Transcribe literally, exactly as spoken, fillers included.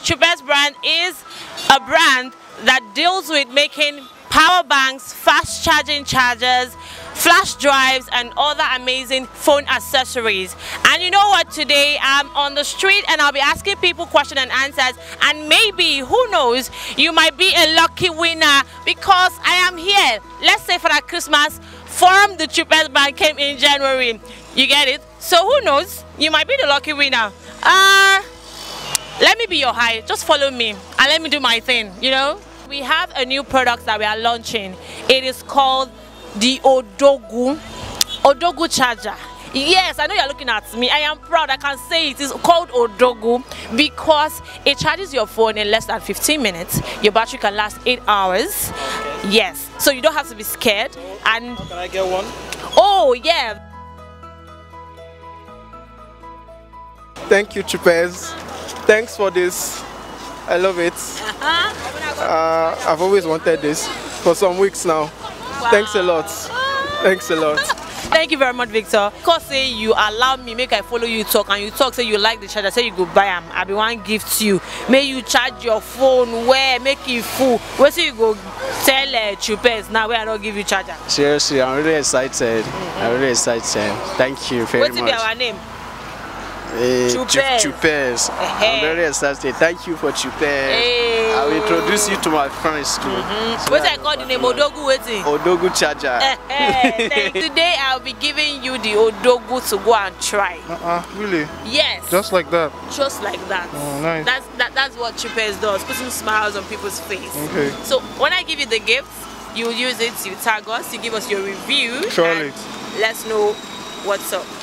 Chupez brand is a brand that deals with making power banks, fast charging chargers, flash drives, and other amazing phone accessories. And you know what, today I'm on the street and I'll be asking people questions and answers, and maybe, who knows, you might be a lucky winner because I am here. Let's say for that Christmas from the Chupez brand came in January. You get it? So who knows, you might be the lucky winner. Uh, let me be your high. Just follow me and let me do my thing, you know? We have a new product that we are launching. It is called the Odogu Odogu charger. Yes, I know you're looking at me. I am proud. I can say it is called Odogu because it charges your phone in less than fifteen minutes. Your battery can last eight hours. Okay. Yes, so you don't have to be scared. And can I get one? Oh yeah. Thank you, Chupez. Thanks for this. I love it. Uh-huh. uh, I've always wanted this for some weeks now. Wow. Thanks a lot. Thanks a lot. Thank you very much, Victor. Because say you allow me, make I follow you talk, and you talk, say you like the charger, say you go buy them. I be one gift to you. May you charge your phone where, make it full. Where say you go tell uh, Chupez now where I don't give you charger. Seriously, I'm really excited. Mm-hmm. I'm really excited. Thank you very What's much. What's our name? Hey, Chupez. Chupez. Hey. I'm very excited. Thank you for Chupez. Hey. I will introduce you to my friends too. Mm-hmm. So what I call the name Odogu waiting? Odogu charger. Hey. Today I'll be giving you the Odogu to go and try. Uh-uh, really? Yes. Just like that? Just like that. Oh, nice. That's, that, that's what Chupez does, putting smiles on people's face. Okay. So when I give you the gift, you use it, you tag us, you give us your review. Surely. And let's know what's up.